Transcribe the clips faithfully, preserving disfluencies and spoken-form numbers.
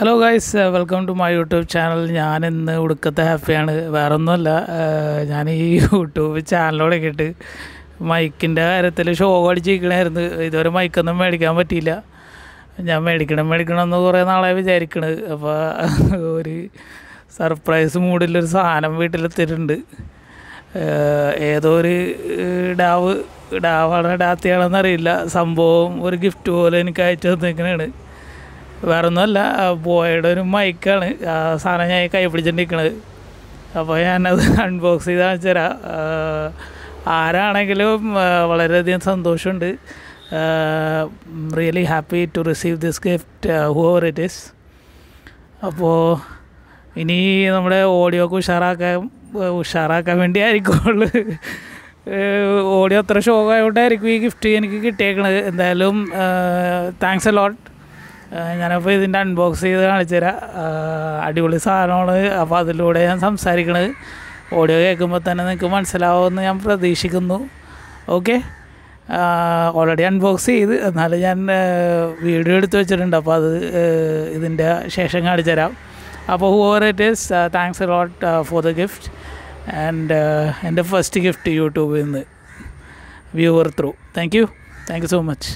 Hello guys, welcome to my YouTube channel. ഞാൻ ഇന്ന് ഉടുക്കത്തെ ഹാപ്പിയാണ്. വേറെ ഒന്നുമല്ല, ഞാൻ ഈ യൂട്യൂബ് ചാനലോടെ കേട്ട് മൈക്കിൻ്റെ കാര്യത്തിൽ ഷോ അടിച്ചിരിക്കണമായിരുന്നു. ഇതുവരെ മൈക്കൊന്നും മേടിക്കാൻ പറ്റിയില്ല. ഞാൻ മേടിക്കണം മേടിക്കണം എന്ന് കുറേ നാളെ വിചാരിക്കണത്. അപ്പോൾ ഒരു സർപ്രൈസ് മൂഡിലൊരു സാധനം വീട്ടിലെത്തിയിട്ടുണ്ട്. ഏതോ ഒരു ഡാവ് ഡാവാണ് ഡാത്തിയാണെന്നറിയില്ല. സംഭവം ഒരു ഗിഫ്റ്റ് പോലെ എനിക്ക് അയച്ചു തന്നിരിക്കണതാണ്. വേറെ ഒന്നുമല്ല, ബോയുടെ ഒരു മൈക്കാണ്. ആ സാധനം ഞാൻ കൈ പിടിച്ചിട്ടിരിക്കണത്. അപ്പോൾ ഞാനത് അൺബോക്സ് ചെയ്ത് കാണിച്ചു തരാം. ആരാണെങ്കിലും വളരെയധികം സന്തോഷമുണ്ട്. Really happy to receive this gift whoever it is. അപ്പോൾ ഇനി നമ്മുടെ ഓഡിയോക്ക് ഉഷാറാക്കാൻ ഉഷാറാക്കാൻ വേണ്ടി ആയിരിക്കുള്ളൂ. ഓഡിയോ അത്ര ഷോക്ക് ആയതുകൊണ്ടായിരിക്കും ഈ ഗിഫ്റ്റ് എനിക്ക് കിട്ടിയേക്കണത്. എന്തായാലും താങ്ക്സ് എ ലോട്ട്. ഞാനപ്പോൾ ഇതിൻ്റെ അൺബോക്സ് ചെയ്ത് കാണിച്ചു തരാം. അടിപൊളി സാധനമാണ്. അപ്പോൾ അതിലൂടെ ഞാൻ സംസാരിക്കണത് ഓഡിയോ കേൾക്കുമ്പോൾ തന്നെ നിങ്ങൾക്ക് മനസ്സിലാവുമെന്ന് ഞാൻ പ്രതീക്ഷിക്കുന്നു. ഓക്കെ, ഓൾറെഡി അൺബോക്സ് ചെയ്ത്, എന്നാലും ഞാൻ വീഡിയോ എടുത്ത് വെച്ചിട്ടുണ്ട്. അപ്പോൾ അത് ഇതിൻ്റെ ശേഷം കാണിച്ചു തരാം. അപ്പോൾ whoever it is, thanks a lot for the gift. And എൻ്റെ ഫസ്റ്റ് ഗിഫ്റ്റ് യൂട്യൂബിൽ നിന്ന് viewer through. Thank you thank you so much.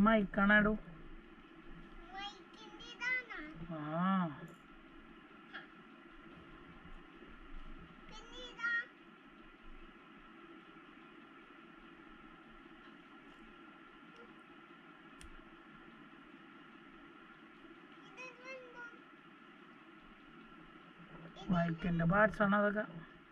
മൈക്കാണോ? ആ മൈക്കിൻ്റെ പാർട്സ് ആണ് അതൊക്കെ.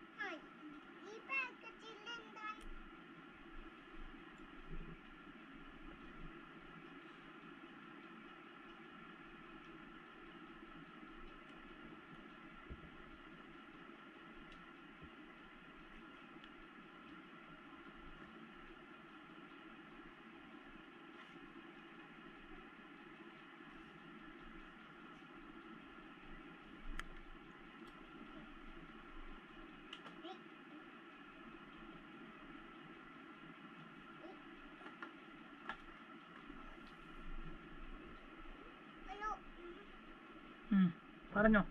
പറഞ്ഞോ.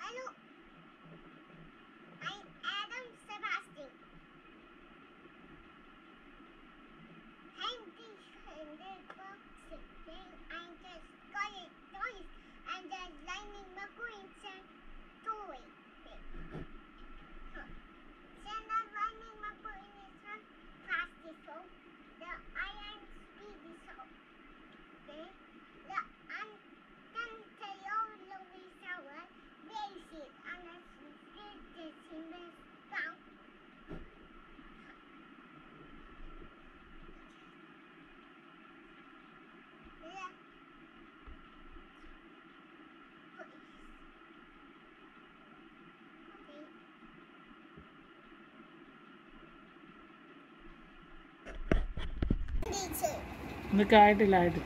ഇതൊക്കെ ആയിട്ടില്ല ആയിട്ട്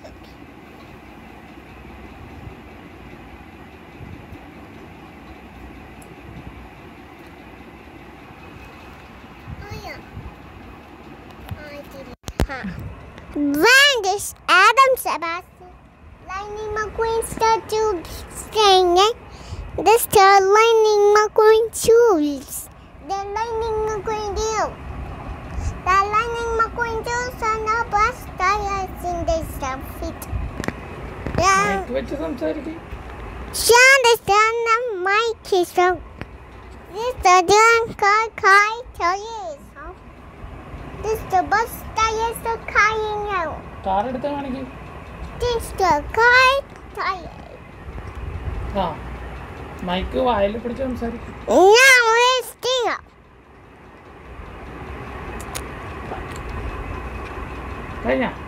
When does Adam Sebastian Lightning McQueen start to singing? This the Lightning McQueen tools. The Lightning McQueen deal. The Lightning McQueen tools are not best tires in the outfit. Mic വെച്ച് സംസാരിക്കും. She understand the mic is so. This the damn car car tires. This the bus tires the crying out. Car എടുത്ത് കാണിക്കും. This the car tire. ആ മൈക്ക് വായിൽ പിടിച്ച് സംസാരിക്കും. Now let's sing up. കഴിഞ്ഞ